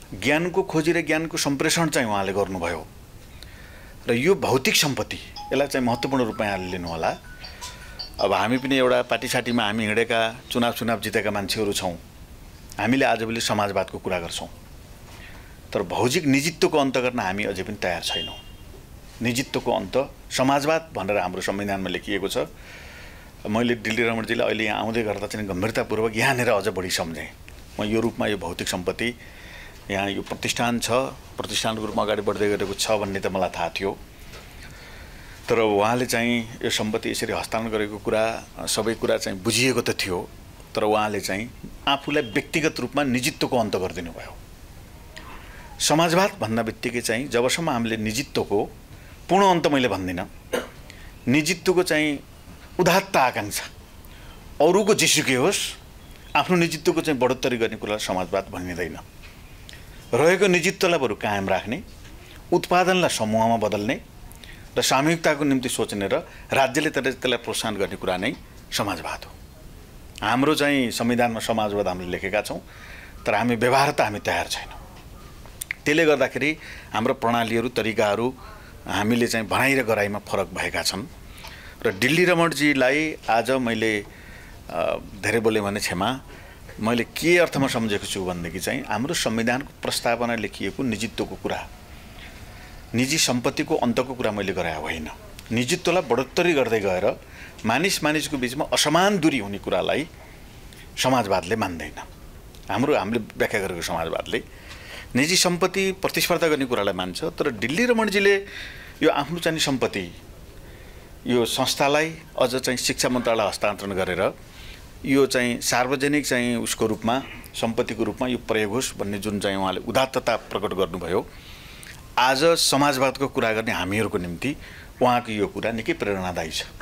ज्ञानको खोजी र ज्ञानको सम्प्रेषण चाहिँ उहाँले गर्नुभयो र यो भौतिक सम्पत्ति यसलाई चाहिँ महत्त्वपूर्ण रूपमा यहाँले लिनु होला। अब हामी पनि एउटा पार्टीसाटीमा हामी हिँडेका चुनाव जितेका मान्छेहरू छौँ। हामीले आजभोलि समाजवादको कुरा गर्छौँ, तर भौतिक निजित्वको अन्त गर्न हामी अझै पनि तयार छैनौँ। निजित्वको अन्त समाजवाद भनेर हाम्रो संविधानमा लेखिएको छ। मैले दिल्ली रमणजीले अहिले यहाँ आउँदै गर्दा चाहिँ गम्भीरतापूर्वक यहाँनिर अझ बढी सम्झेँ। म यो रूपमा यो भौतिक सम्पत्ति यहाँ यो प्रतिष्ठान छ, प्रतिष्ठानको रूपमा अगाडि बढ्दै गरेको छ भन्ने त मलाई थाहा थियो, तर उहाँले चाहिँ यो सम्पत्ति यसरी हस्तान्तरण गरेको कुरा सबै कुरा चाहिँ बुझिएको त थियो, तर उहाँले चाहिँ आफूलाई व्यक्तिगत रूपमा निजित्वको अन्त गरिदिनु भयो। समाजवाद भन्दा बित्तिकै चाहिँ जबसम्म हामीले निजित्वको पूर्ण अन्त मैले भन्दिनँ, निजित्वको चाहिँ उदात्त आकाङ्क्षा अरूको जेसुकै होस् आफ्नो निजित्वको चाहिँ बढोत्तरी गर्ने कुरालाई समाजवाद भनिँदैन। रहेको निजित्वलाई बरु कायम राख्ने, उत्पादनलाई समूहमा बदल्ने र सामूहिकताको निम्ति सोच्ने र राज्यले त्यसलाई प्रोत्साहन गर्ने कुरा नै समाजवाद हो। हाम्रो चाहिँ संविधानमा समाजवाद हामीले लेखेका छौँ, तर हामी व्यवहार त हामी तयार छैनौँ। त्यसले गर्दाखेरि हाम्रो प्रणालीहरू तरिकाहरू हामीले चाहिँ भनाइ र गराइमा फरक भएका छन् र दिल्ली रमणजीलाई आज मैले धेरै बोलेँ भने क्षमा, मैले के अर्थमा सम्झेको छु भनेदेखि चाहिँ हाम्रो संविधानको प्रस्तावना लेखिएको निजित्वको कुरा, निजी सम्पत्तिको अन्तको कुरा मैले गराएको होइन। निजित्वलाई बढोत्तरी गर्दै गएर मानिसको बिचमा असमान दूरी हुने कुरालाई समाजवादले मान्दैन। हामीले व्याख्या गरेको समाजवादले निजी सम्पत्ति प्रतिस्पर्धा गर्ने कुरालाई मान्छ, तर दिल्ली रमणजीले यो आफ्नो चाहिँ सम्पत्ति यो संस्थालाई अझ चाहिँ शिक्षा मन्त्रालय हस्तान्तरण गरेर यो चाहिँ सार्वजनिक चाहिँ उसको रूपमा सम्पत्तिको रूपमा यो प्रयोग होस् भन्ने जुन चाहिँ उहाँले उदात्तता प्रकट गर्नुभयो, आज समाजवादको कुरा गर्ने हामीहरूको निम्ति उहाँको यो कुरा निकै प्रेरणादायी छ।